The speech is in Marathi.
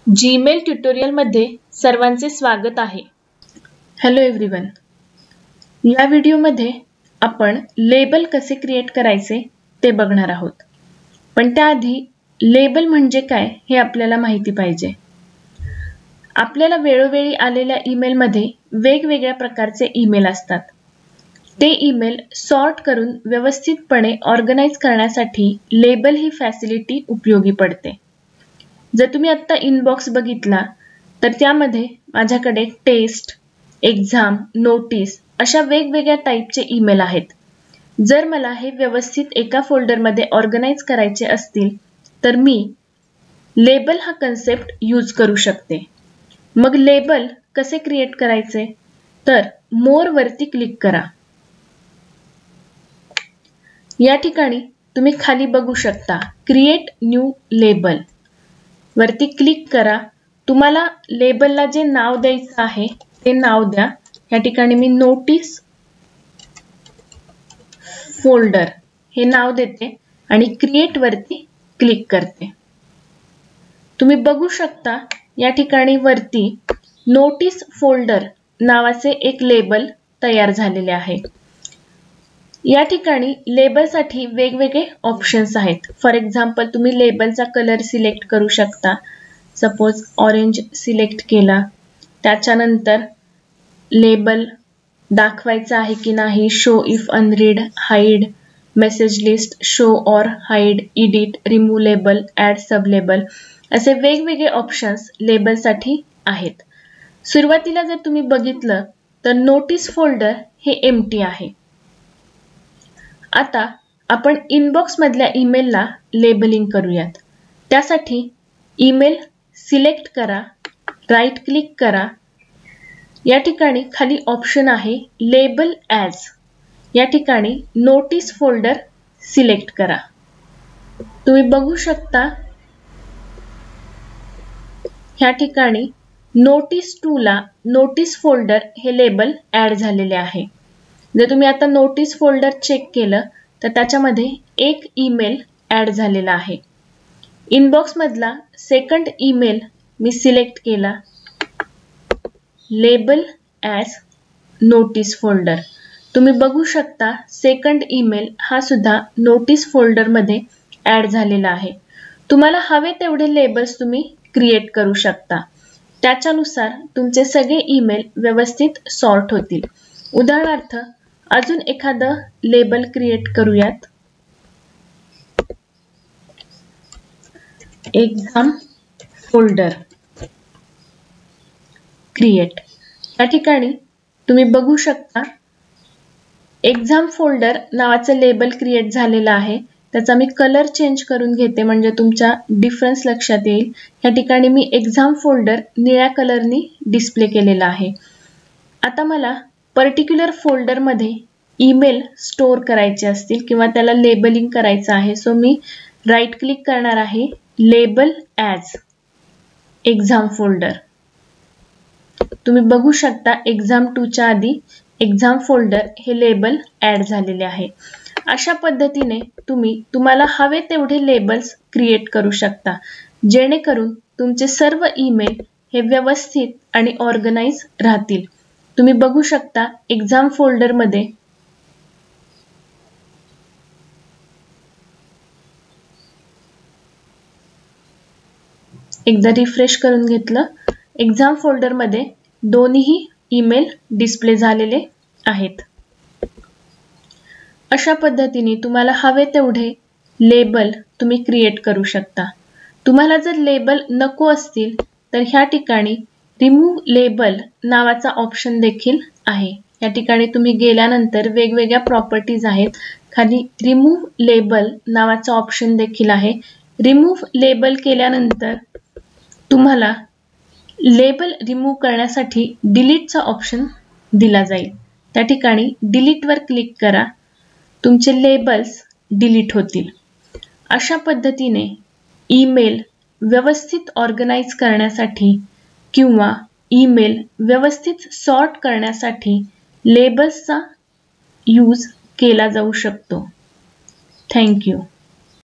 जीमेल ट्युटोरियलमध्ये सर्वांचे स्वागत आहे. Hello everyone. या व्हिडिओमध्ये आपण लेबल कसे क्रिएट करायचे ते बघणार आहोत. पण त्याआधी लेबल म्हणजे काय हे आपल्याला माहिती पाहिजे. आपल्याला वेळोवेळी आलेल्या ईमेलमध्ये वेगवेगळ्या प्रकारचे ईमेल असतात. ते ईमेल सॉर्ट करून व्यवस्थितपणे ऑर्गनाइज करण्यासाठी लेबल ही फॅसिलिटी उपयोगी पडते. जर तुम्ही आता इनबॉक्स बघितला तर त्यामध्ये माझ्याकडे टेस्ट, एक्झाम, नोटीस अशा वेगवेगळ्या टाईपचे ईमेल आहेत. जर मला हे व्यवस्थित एका फोल्डरमध्ये ऑर्गनाइज करायचे असतील तर मी लेबल हा कन्सेप्ट यूज करू शकते. मग लेबल कसे क्रिएट करायचे तर मोर वरती क्लिक करा. या ठिकाणी तुम्ही खाली बघू शकता क्रिएट न्यू लेबल वरती क्लिक करा. तुम्हाला लेबलला जे नाव द्यायचं आहे ते नाव द्या. या ठिकाणी मी नोटीस फोल्डर हे नाव देते आणि क्रिएट वरती क्लिक करते. तुम्ही बघू शकता या ठिकाणी वरती नोटीस फोल्डर नावाचे एक लेबल तयार झालेले आहे. या ठिकाणी लेबलसाठी वेगवेगळे ऑप्शन्स आहेत. फॉर एक्झाम्पल तुम्ही लेबलचा कलर सिलेक्ट करू शकता. सपोज ऑरेंज सिलेक्ट केला. त्याच्यानंतर लेबल दाखवायचा आहे की नाही, show if unread, hide, message list, show or hide, edit, remove label, add sub label असे वेगवेगळे ऑप्शन्स लेबलसाठी आहेत. सुरुवातीला जर तुम्ही बघितलं तर नोटीस फोल्डर हे एम्प्टी आहे. आता आपण इनबॉक्स मधल्या ईमेलला लेबलिंग करूयात. त्यासाठी ईमेल सिलेक्ट करा, राईट क्लिक करा. या ठिकाणी खाली ऑप्शन आहे लेबल ॲज. या ठिकाणी नोटीस फोल्डर सिलेक्ट करा. तुम्ही बघू शकता ह्या ठिकाणी नोटीस 2 ला नोटीस फोल्डर हे लेबल ॲड झालेले आहे. जर तुम्ही आता नोटीस फोल्डर चेक केलं तर त्याच्यामध्ये एक ईमेल ॲड झालेला आहे. इनबॉक्स मधला सेकंड ईमेल मी सिलेक्ट केला, लेबल ॲज नोटीस फोल्डर. तुम्ही बघू शकता सेकंड ईमेल हा सुद्धा नोटीस फोल्डर मध्ये ॲड झालेला आहे. तुम्हाला हवे तेवढे लेबल्स तुम्ही क्रिएट करू शकता. त्याच्यानुसार तुमचे सगळे ईमेल व्यवस्थित सॉर्ट होतील. उदाहरणार्थ अजून एखादं लेबल क्रिएट करूयात. Exam folder create. या ठिकाणी तुम्ही बघू शकता एक्झाम फोल्डर नावाचं लेबल क्रिएट झालेलं आहे. त्याचा मी कलर चेंज करून घेते म्हणजे तुमच्या डिफरन्स लक्षात येईल. या ठिकाणी मी एक्झाम फोल्डर निळ्या कलरनी डिस्प्ले केलेला आहे. आता मला पर्टिक्युलर फोल्डर मध्ये ईमेल स्टोअर करायचे असतील किंवा त्याला लेबलिंग करायचं आहे. सो मी राईट क्लिक करणार आहे, लेबल ॲज एक्झाम फोल्डर. तुम्ही बघू शकता एक्झाम 2 च्या आधी एक्झाम फोल्डर हे लेबल ॲड झालेले आहे. अशा पद्धतीने तुम्हाला हवे तेवढे लेबल्स क्रिएट करू शकता जेणेकरून तुमचे सर्व ईमेल हे व्यवस्थित आणि ऑर्गनाइज राहतील. तुम्ही बघू शकता एक्झाम फोल्डर मध्ये एकदा रिफ्रेश करून घेतलं. एक्झाम फोल्डर मध्ये दोन्ही ईमेल डिस्प्ले झालेले आहेत. अशा पद्धतीने तुम्हाला हवे तेवढे लेबल तुम्ही क्रिएट करू शकता. तुम्हाला जर लेबल नको असतील तर ह्या ठिकाणी रिमूव्ह लेबल नावाचा ऑप्शन देखील आहे. या ठिकाणी तुम्ही गेल्यानंतर वेगवेगळ्या प्रॉपर्टीज आहेत. खाली रिमूव्ह लेबल नावाचा ऑप्शन देखील आहे. रिमूव्ह लेबल केल्यानंतर तुम्हाला लेबल रिमूव्ह करण्यासाठी डिलीटचा ऑप्शन दिला जाईल. त्या ठिकाणी डिलीट वर क्लिक करा. तुमचे लेबल्स डिलीट होतील. अशा पद्धतीने ईमेल व्यवस्थित ऑर्गनाइज करण्यासाठी किंवा ईमेल व्यवस्थित सॉर्ट करण्यासाठी लेबल्सचा यूज केला जाऊ शकतो. Thank you.